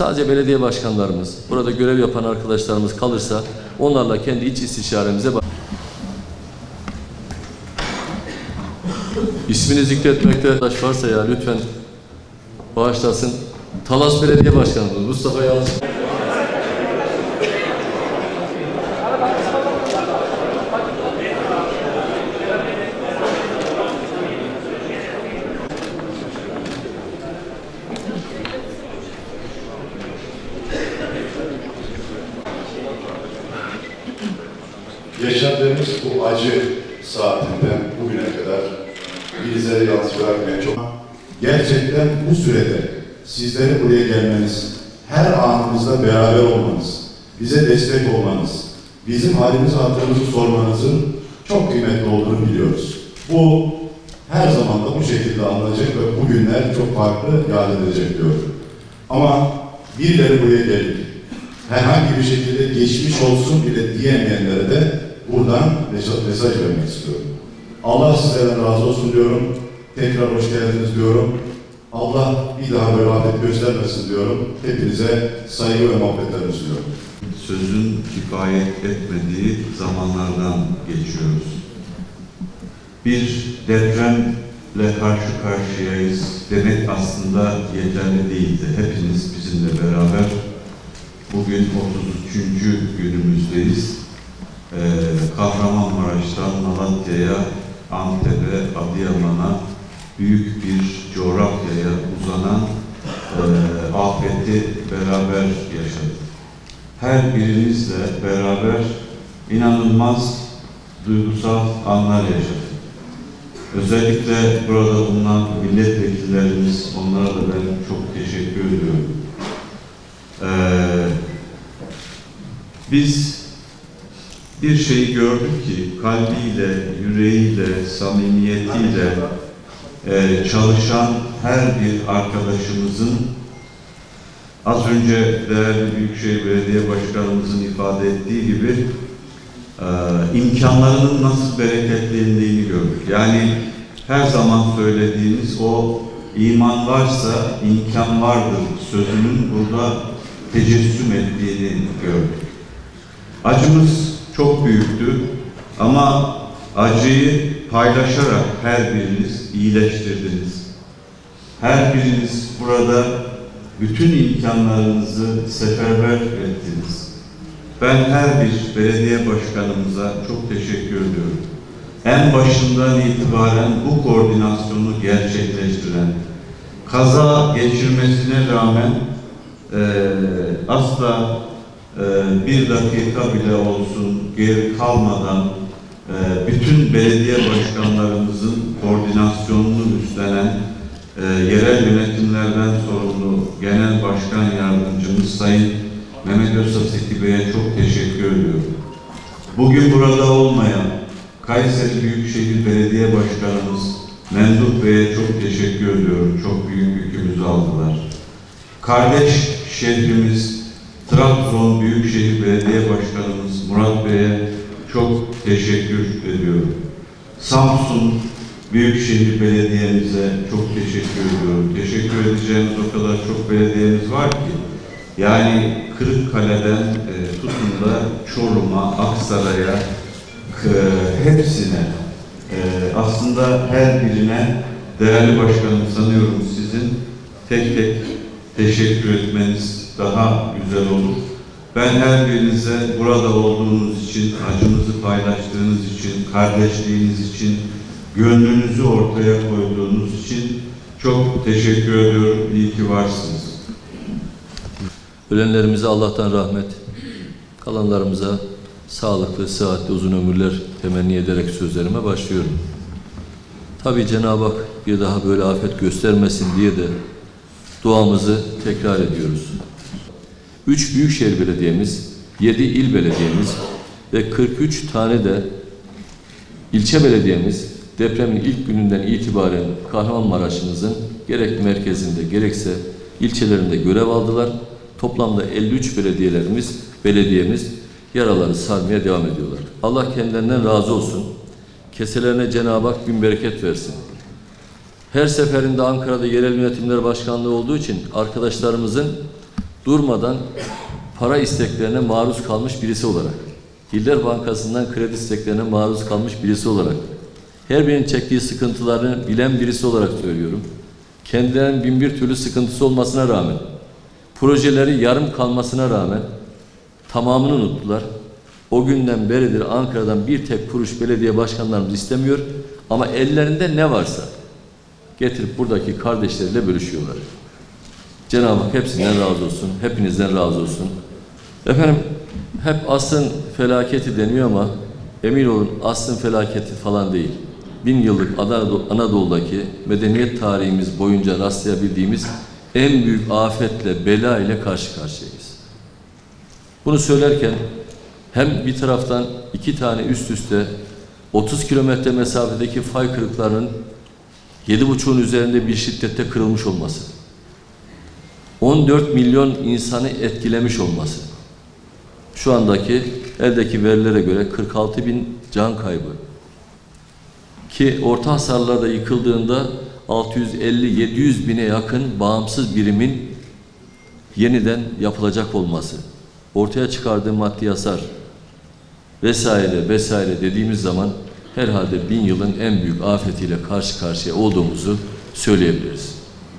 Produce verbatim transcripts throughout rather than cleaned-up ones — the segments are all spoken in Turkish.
Sadece belediye başkanlarımız, burada görev yapan arkadaşlarımız kalırsa onlarla kendi iç istişaremize bak. İsmini zikretmekte arkadaş varsa ya lütfen bağışlasın. Talas Belediye Başkanımız Mustafa Yalçın. Yaşadığımız bu acı saatinden bugüne kadar bizlere yalnız bırakmayan çok... Gerçekten bu sürede sizlerin buraya gelmeniz, her anımızda beraber olmanız, bize destek olmanız, bizim halimizi hatırımızı sormanızın çok kıymetli olduğunu biliyoruz. Bu her zaman da bu şekilde alınacak ve bugünler çok farklı yad edilecek diyorum. Ama birileri buraya geldik. Herhangi bir şekilde geçmiş olsun bile diyemeyenlere de buradan mesaj vermek istiyorum. Allah sizlerden razı olsun diyorum. Tekrar hoş geldiniz diyorum. Allah bir daha böyle afet göstermesin diyorum. Hepinize saygı ve muhabbetlerimi sunuyorum. Sözün kifayet etmediği zamanlardan geçiyoruz. Bir depremle karşı karşıyayız demek aslında yeterli değildi. Hepiniz bizimle beraber bugün otuz üçüncü günümüzdeyiz. Ee, Kahramanmaraş'tan Malatya'ya, Antep'e, Adıyaman'a büyük bir coğrafyaya uzanan e, afeti beraber yaşadık. Her birinizle beraber inanılmaz duygusal anlar yaşadık. Özellikle burada bulunan milletvekillerimiz, onlara da ben çok teşekkür ediyorum. Ee, biz bir şeyi gördük ki kalbiyle, yüreğiyle, samimiyetiyle e, çalışan her bir arkadaşımızın az önce değerli Büyükşehir Belediye Başkanımızın ifade ettiği gibi e, imkanlarının nasıl bereketlendiğini gördük. Yani her zaman söylediğimiz o iman varsa imkan vardır sözünün burada tecessüm ettiğini gördük. Acımız çok büyüktü ama acıyı paylaşarak her biriniz iyileştirdiniz. Her biriniz burada bütün imkanlarınızı seferber ettiniz. Ben her bir belediye başkanımıza çok teşekkür ediyorum. En başından itibaren bu koordinasyonu gerçekleştiren, kaza geçirmesine rağmen e, asla e, bir dakika bile olsun geri kalmadan e, bütün belediye başkanlarımızın koordinasyonunu üstlenen e, yerel yönetimlerden sorumlu Genel Başkan Yardımcımız Sayın Mehmet Özsaseki Bey'e çok teşekkür ediyorum. Bugün burada olmayan Kayseri Büyükşehir Belediye Başkanımız Memduh Bey'e çok teşekkür ediyorum. Çok büyük yükümüzü aldılar. Kardeş şehrimiz Trabzon Büyükşehir Belediye Başkanımız Murat Bey'e çok teşekkür ediyorum. Samsun Büyükşehir Belediye'mize çok teşekkür ediyorum. Teşekkür edeceğimiz o kadar çok belediyemiz var ki, yani Kırıkkale'den e, tutun da Çorum'a, Aksaray'a, hepsine, e, aslında her birine değerli başkanım sanıyorum sizin tek tek teşekkür etmeniz daha güzel olur. Ben her birinize burada olduğunuz için, acımızı paylaştığınız için, kardeşliğiniz için, gönlünüzü ortaya koyduğunuz için çok teşekkür ediyorum. İyi ki varsınız. Ölenlerimize Allah'tan rahmet, kalanlarımıza sağlıklı, sıhhatli, uzun ömürler temenni ederek sözlerime başlıyorum. Tabii Cenab-ı Hak bir daha böyle afet göstermesin diye de duamızı tekrar ediyoruz. Üç Büyükşehir Belediyemiz, yedi il belediyemiz ve kırk üç tane de ilçe belediyemiz depremin ilk gününden itibaren Kahramanmaraş'ımızın gerek merkezinde gerekse ilçelerinde görev aldılar. Toplamda elli üç belediyelerimiz, belediyemiz yaraları sarmaya devam ediyorlar. Allah kendilerinden razı olsun. Keselerine Cenab-ı Hak bin bereket versin. Her seferinde Ankara'da yerel yönetimler başkanlığı olduğu için arkadaşlarımızın durmadan para isteklerine maruz kalmış birisi olarak, Hilal Bankası'ndan kredi isteklerine maruz kalmış birisi olarak, her birinin çektiği sıkıntılarını bilen birisi olarak söylüyorum. Kendilerinin bin bir türlü sıkıntısı olmasına rağmen, projeleri yarım kalmasına rağmen tamamını unuttular. O günden beridir Ankara'dan bir tek kuruş belediye başkanlarımız istemiyor ama ellerinde ne varsa getirip buradaki kardeşleriyle bölüşüyorlar. Cenab-ı Hak hepsinden razı olsun, hepinizden razı olsun. Efendim, hep asrın felaketi deniyor ama emin olun asrın felaketi falan değil. Bin yıllık Anadolu'daki medeniyet tarihimiz boyunca rastlayabildiğimiz en büyük afetle, bela ile karşı karşıyayız. Bunu söylerken hem bir taraftan iki tane üst üste otuz kilometre mesafedeki fay kırıklarının yedi buçuğun üzerinde bir şiddette kırılmış olması, on dört milyon insanı etkilemiş olması, şu andaki eldeki verilere göre kırk altı bin can kaybı, ki orta hasarlarda yıkıldığında altı yüz elli yedi yüz bine yakın bağımsız birimin yeniden yapılacak olması, ortaya çıkardığı maddi hasar vesaire vesaire dediğimiz zaman herhalde bin yılın en büyük afetiyle karşı karşıya olduğumuzu söyleyebiliriz.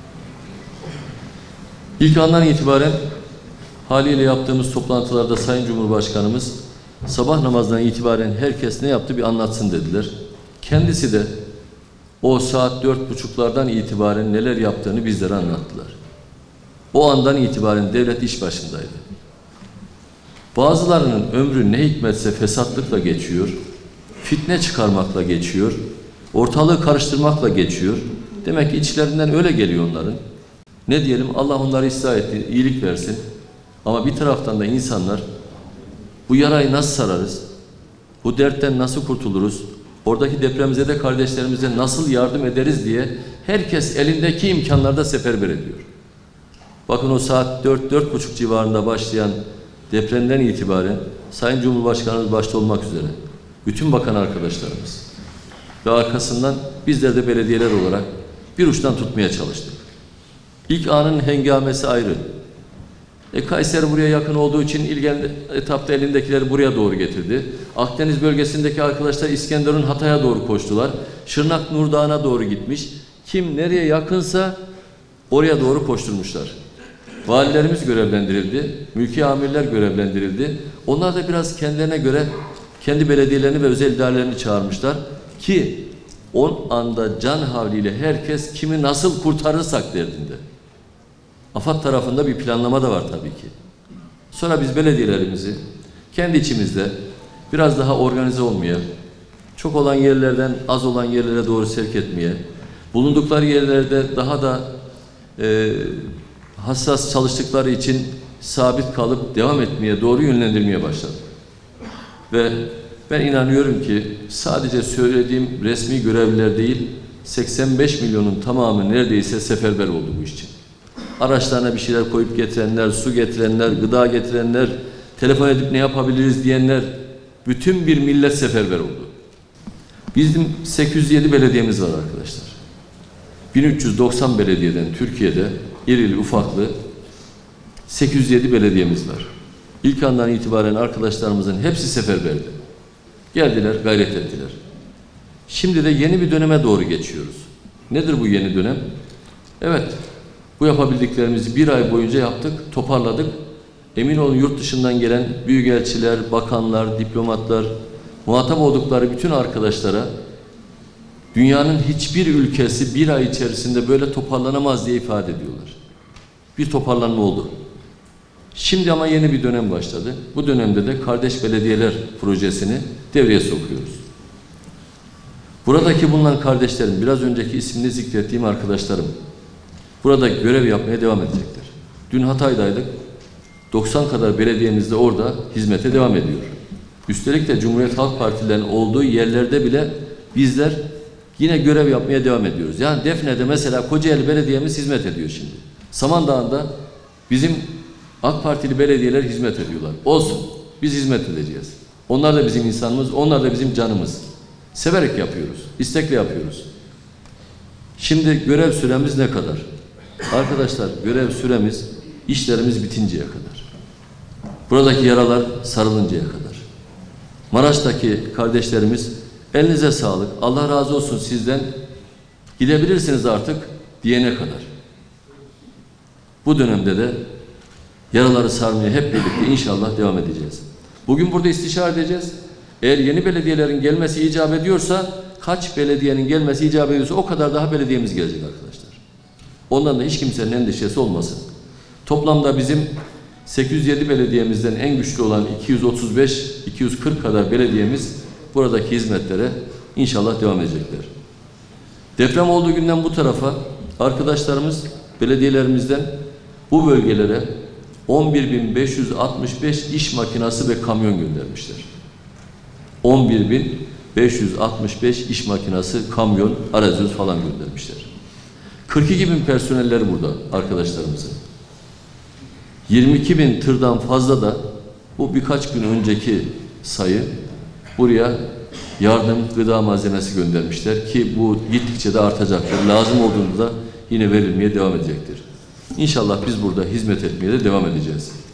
İlk andan itibaren haliyle yaptığımız toplantılarda Sayın Cumhurbaşkanımız sabah namazından itibaren herkes ne yaptı bir anlatsın dediler. Kendisi de o saat dört buçuklardan itibaren neler yaptığını bizlere anlattılar. O andan itibaren devlet iş başındaydı. Bazılarının ömrü ne hikmetse fesatlıkla geçiyor, fitne çıkarmakla geçiyor, ortalığı karıştırmakla geçiyor. Demek ki içlerinden öyle geliyor onların. Ne diyelim, Allah onları ıslah etti, iyilik versin. Ama bir taraftan da insanlar bu yarayı nasıl sararız, bu dertten nasıl kurtuluruz, oradaki depremzede kardeşlerimize nasıl yardım ederiz diye herkes elindeki imkanlarda seferber ediyor. Bakın o saat dört dört buçuk civarında başlayan depremden itibaren Sayın Cumhurbaşkanımız başta olmak üzere bütün bakan arkadaşlarımız ve arkasından bizler de belediyeler olarak bir uçtan tutmaya çalıştık. İlk anın hengamesi ayrı. E, Kayseri buraya yakın olduğu için ilk etapta elindekileri buraya doğru getirdi. Akdeniz bölgesindeki arkadaşlar İskenderun Hatay'a doğru koştular. Şırnak Nurdağ'a doğru gitmiş. Kim nereye yakınsa oraya doğru koşturmuşlar. Valilerimiz görevlendirildi, mülki amirler görevlendirildi. Onlar da biraz kendilerine göre kendi belediyelerini ve özel idarelerini çağırmışlar ki on anda can havliyle herkes kimi nasıl kurtarırsak derdinde. AFAD tarafında bir planlama da var tabii ki. Sonra biz belediyelerimizi kendi içimizde biraz daha organize olmaya, çok olan yerlerden az olan yerlere doğru sevk etmeye, bulundukları yerlerde daha da e, hassas çalıştıkları için sabit kalıp devam etmeye doğru yönlendirmeye başladık. Ve ben inanıyorum ki sadece söylediğim resmi görevliler değil, seksen beş milyonun tamamı neredeyse seferber oldu bu iş için. Araçlarına bir şeyler koyup getirenler, su getirenler, gıda getirenler, telefon edip ne yapabiliriz diyenler, bütün bir millet seferber oldu. Bizim sekiz yüz yedi belediyemiz var arkadaşlar. bin üç yüz doksan belediyeden Türkiye'de irili ufaklı sekiz yüz yedi belediyemiz var. İlk andan itibaren arkadaşlarımızın hepsi seferberdi. Geldiler, gayret ettiler. Şimdi de yeni bir döneme doğru geçiyoruz. Nedir bu yeni dönem? Evet, bu yapabildiklerimizi bir ay boyunca yaptık, toparladık. Emin olun yurt dışından gelen büyükelçiler, bakanlar, diplomatlar, muhatap oldukları bütün arkadaşlara dünyanın hiçbir ülkesi bir ay içerisinde böyle toparlanamaz diye ifade ediyorlar. Bir toparlanma oldu. Şimdi ama yeni bir dönem başladı. Bu dönemde de Kardeş Belediyeler projesini devreye sokuyoruz. Buradaki bulunan kardeşlerim, biraz önceki ismini zikrettiğim arkadaşlarım, burada görev yapmaya devam edecekler. Dün Hatay'daydık. doksan kadar belediyemiz de orada hizmete devam ediyor. Üstelik de Cumhuriyet Halk Partilerinin olduğu yerlerde bile bizler yine görev yapmaya devam ediyoruz. Yani Defne'de mesela Kocaeli Belediye'miz hizmet ediyor şimdi. Samandağ'da bizim AK Partili belediyeler hizmet ediyorlar. Olsun. Biz hizmet edeceğiz. Onlar da bizim insanımız, onlar da bizim canımız. Severek yapıyoruz. İstekle yapıyoruz. Şimdi görev süremiz ne kadar? Arkadaşlar görev süremiz işlerimiz bitinceye kadar. Buradaki yaralar sarılıncaya kadar. Maraş'taki kardeşlerimiz elinize sağlık, Allah razı olsun sizden, gidebilirsiniz artık diyene kadar. Bu dönemde de yaraları sarmaya hep birlikte inşallah devam edeceğiz. Bugün burada istişare edeceğiz. Eğer yeni belediyelerin gelmesi icap ediyorsa, kaç belediyenin gelmesi icap ediyorsa o kadar daha belediyemiz gelecek arkadaşlar. Ondan da hiç kimsenin endişesi olmasın. Toplamda bizim sekiz yüz yedi belediyemizden en güçlü olan iki yüz otuz beş iki yüz kırk kadar belediyemiz buradaki hizmetlere inşallah devam edecekler. Deprem olduğu günden bu tarafa arkadaşlarımız belediyelerimizden bu bölgelere on bir bin beş yüz altmış beş iş makinası ve kamyon göndermişler. on bir bin beş yüz altmış beş iş makinası, kamyon, arazöz falan göndermişler. kırk iki bin personeller burada arkadaşlarımızın. yirmi iki bin tırdan fazla da bu birkaç gün önceki sayı buraya yardım gıda malzemesi göndermişler ki bu gittikçe de artacaktır. Lazım olduğunda da yine verilmeye devam edecektir. İnşallah biz burada hizmet etmeye de devam edeceğiz.